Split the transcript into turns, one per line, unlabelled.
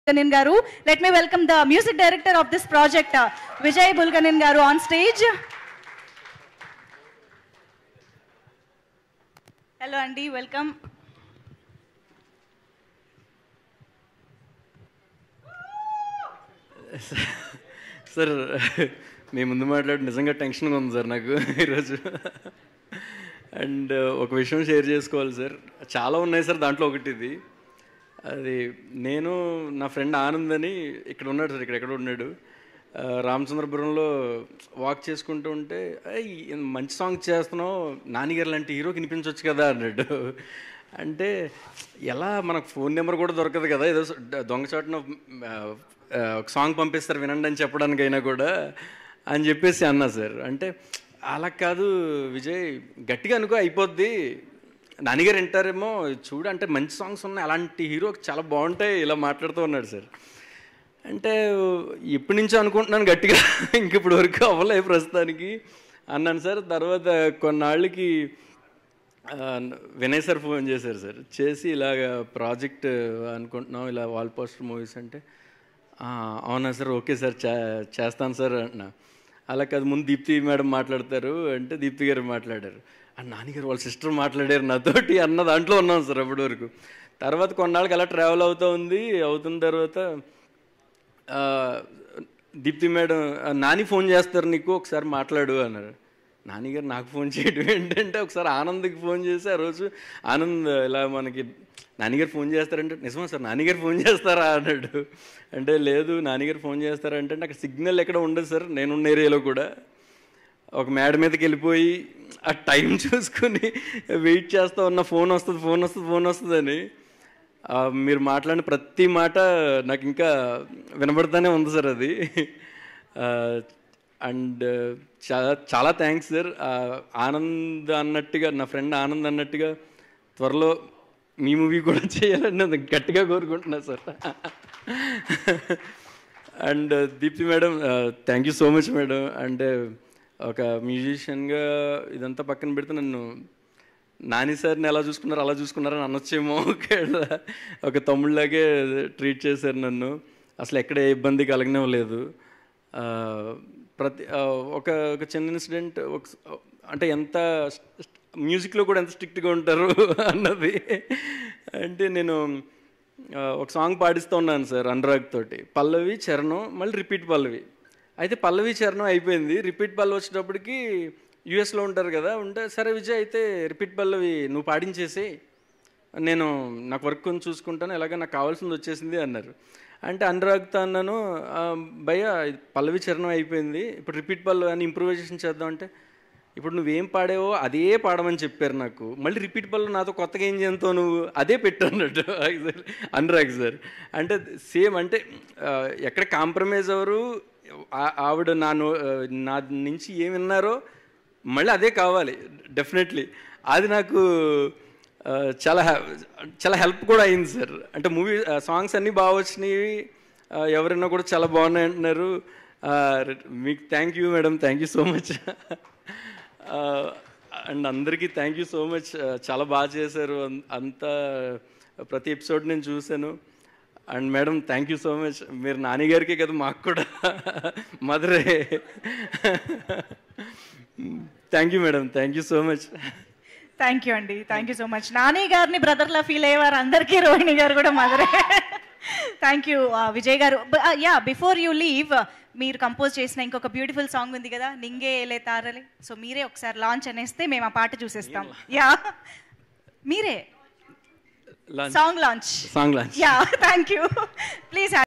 Bulganin garu. Let me welcome the music director of this project, Vijai Bulganin garu, on stage. Hello Andy, welcome.
Sir మీ ముందు మాట్లాడి నిజంగా టెన్షన్గా ఉంది sir నాకు ఈరోజు. అండ్ ఒక విషయం షేర్ చేసుకోవాలి సార్, చాలా ఉన్నాయి సార్. దాంట్లో ఒకటి ఇది, అది నేను నా ఫ్రెండ్ ఆనంద్ అని ఇక్కడ ఉన్నాడు సార్, ఎక్కడ ఉన్నాడు, రామచంద్రపురంలో వాక్ చేసుకుంటూ ఉంటే మంచి సాంగ్ చేస్తున్నావు, నానిగారు లాంటి హీరోకి వినిపించవచ్చు కదా అన్నాడు. అంటే ఎలా, మనకు ఫోన్ నెంబర్ కూడా దొరకదు కదా, ఏదో దొంగచాటున ఒక సాంగ్ పంపిస్తారు వినండి అని చెప్పడానికైనా కూడా అని చెప్పేసి అన్నా సార్. అంటే అలా కాదు విజయ్, గట్టిగా అనుకో అయిపోద్ది, నానిగారు వింటారేమో చూడు, అంటే మంచి సాంగ్స్ ఉన్నాయి, అలాంటి హీరోకి చాలా బాగుంటాయి, ఇలా మాట్లాడుతూ ఉన్నాడు సార్. అంటే ఎప్పటి నుంచో అనుకుంటున్నాను గట్టిగా, ఇంక ఇప్పుడు వరకు అవ్వలేదు ప్రస్తుతానికి అన్నాను సార్. తర్వాత కొన్నాళ్ళకి వినయ్ సార్ ఫోన్ చేశారు సార్, చేసి ఇలాగ ప్రాజెక్ట్ అనుకుంటున్నాం, ఇలా వాల్ పోస్టర్ మూవీస్ అంటే, అవునా సార్, ఓకే సార్ చేస్తాను సార్ అన్నా. అలా కాదు, ముందు దీప్తి మేడం మాట్లాడతారు అంటే దీప్తి గారు మాట్లాడారు, నానిగారు వాళ్ళ సిస్టర్ మాట్లాడారు నాతోటి అన్న దాంట్లో ఉన్నాం సార్ అప్పటి వరకు. తర్వాత కొన్నాళ్ళకి అలా ట్రావెల్ అవుతున్న తర్వాత దీప్తి మేడం, నాని ఫోన్ చేస్తారు నీకు, ఒకసారి మాట్లాడు అన్నారు. నానిగారు నాకు ఫోన్ చేయడం ఏంటంటే, ఒకసారి ఆనంద్కి ఫోన్ చేసి ఆ రోజు ఆనంద్ ఇలా మనకి నానిగారు ఫోన్ చేస్తారంటే, నిజమా సార్ నానిగారు ఫోన్ చేస్తారా అన్నాడు. అంటే లేదు నానిగారు ఫోన్ చేస్తారంటే, అక్కడ సిగ్నల్ ఎక్కడ ఉండదు సార్, నేనున్న ఏరియాలో కూడా. ఒక మేడ మీదకి వెళ్ళిపోయి ఆ టైం చూసుకుని వెయిట్ చేస్తూ ఉన్న, ఫోన్ వస్తుందని. మీరు మాట్లాడిన ప్రతి మాట నాకు ఇంకా వినబడుతూనే ఉంది సార్ అది. అండ్ చాలా థ్యాంక్స్ సార్. ఆనంద్ అన్నట్టుగా, నా ఫ్రెండ్ ఆనంద్ అన్నట్టుగా త్వరలో మీ మూవీ కూడా చేయాలని నేను గట్టిగా కోరుకుంటున్నా sir. And Deepti madam, thank you so much madam. అంటే ఒక మ్యూజిషియన్గా ఇదంతా పక్కన పెడితే నన్ను నాని సార్ని ఎలా చూసుకున్నారు అలా చూసుకున్నారని అనొచ్చేమో, ఒక తమ్ముళ్ళలాగే ట్రీట్ చేశారు నన్ను, అసలు ఎక్కడ ఏ ఇబ్బంది కలగనివ్వలేదు. ఒక చిన్న ఇన్సిడెంట్, అంటే ఎంత మ్యూజిక్లో కూడా ఎంత స్ట్రిక్ట్గా ఉంటారు అన్నది. అంటే నేను ఒక సాంగ్ పాడిస్తూ ఉన్నాను సార్ అనురాగ్ తోటి, పల్లవి చరణం మళ్ళీ రిపీట్ పల్లవి. అయితే పల్లవి చరణం అయిపోయింది, రిపీట్ పల్లవి వచ్చేటప్పటికి యూఎస్లో ఉంటారు కదా, ఉంటే సరే విజయ్ అయితే రిపీట్ పల్లవి నువ్వు పాడించేసి, నేను నాకు వర్క్ కొంచెం చూసుకుంటాను, ఎలాగ నాకు కావాల్సింది వచ్చేసింది అన్నారు. అంటే అనురాగ్తో అన్నాను, భయ్య పల్లవి చరణం అయిపోయింది, ఇప్పుడు రిపీట్ పల్లవి అని ఇంప్రూవైజేషన్ చేద్దాం అంటే, ఇప్పుడు నువ్వేం పాడావో అదే పాడమని చెప్పారు నాకు, మళ్ళీ రిపీట్ పల్లవి నాతో కొత్తగా ఏం చేస్తావు నువ్వు, అదే పెట్టు అన్నట్టు అనురాగ్ సార్. అంటే సేమ్, అంటే ఎక్కడ కాంప్రమైజ్ అవ్వరు, ఆవిడ నా నుంచి ఏమి విన్నారో మళ్ళీ అదే కావాలి డెఫినెట్లీ. అది నాకు చాలా హెల్ప్ కూడా అయింది సార్. అంటే మూవీ సాంగ్స్ అన్నీ బాగా వచ్చినాయి, ఎవరైనా కూడా చాలా బాగున్నాయి అంటున్నారు. మీకు thank you madam, thank you so much. And అందరికీ థ్యాంక్ యూ సో మచ్, చాలా బాగా చేశారు అంతా, ప్రతి ఎపిసోడ్ నేను చూశాను. And madam thank you so much, మీరు నానిగారికి కదా మాకు కూడా మదరే. Thank you madam, thank you so much.
Thank you అండి, thank you so much. Nani గారిని బ్రదర్లా ఫీల్ అయ్యేవారు అందరికీ రోహిణి గారు కూడా మదరే. థ్యాంక్ యూ విజయ్ గారు. యా, బిఫోర్ యూ లీవ్, మీరు కంపోజ్ చేసిన ఇంకొక బ్యూటిఫుల్ సాంగ్ ఉంది కదా, నింగే ఏలే తారలే, సో మీరే ఒకసారి లాంచ్ అనేస్తే మేము ఆ పాట చూసేస్తాం. యా, మీరే song launch.
Yeah,
thank you. Please.